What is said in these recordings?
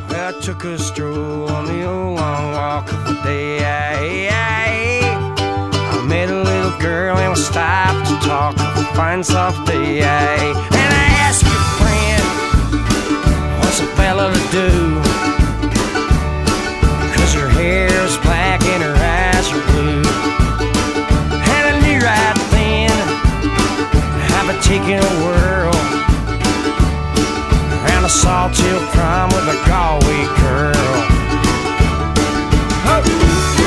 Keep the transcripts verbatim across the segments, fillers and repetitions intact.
I took a stroll on the old long walk of the day. I met a little girl and we stopped to talk of a fine soft day. And I asked your friend, what's a fella to do? Cause her hair is black and her eyes are blue. And I knew right then I've been taking a whirl around a Sawtell prom with a Galway girl. Oh.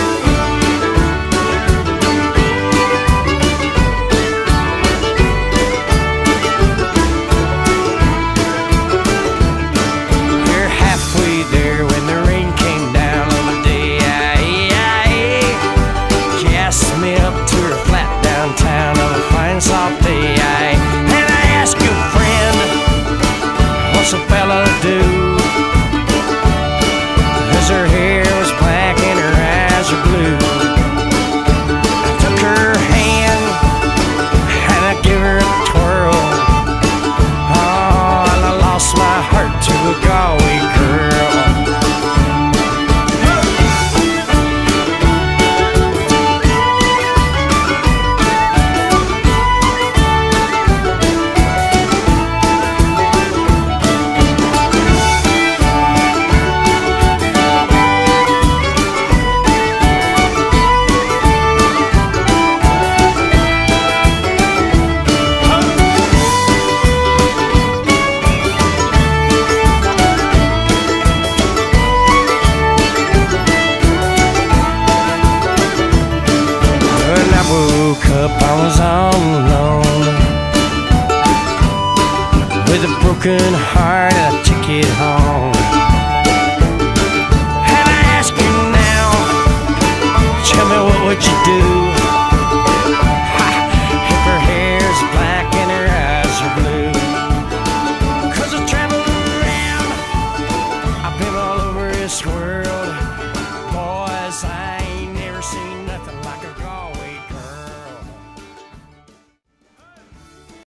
We're halfway there when the rain came down on the day. She asked me up to her flat downtown on a fine soft day. And I asked your friend, what's a fella to do? Cause her hair was black and her eyes were blue. I took her hand and I gave her a twirl. Oh, and I lost my heart to a Galway girl. Woke up, I was all alone with a broken heart and a ticket home. And I ask you now, tell me what would you do? Ha, if her hair's black and her eyes are blue. Cause I traveled around, I've been all over this world.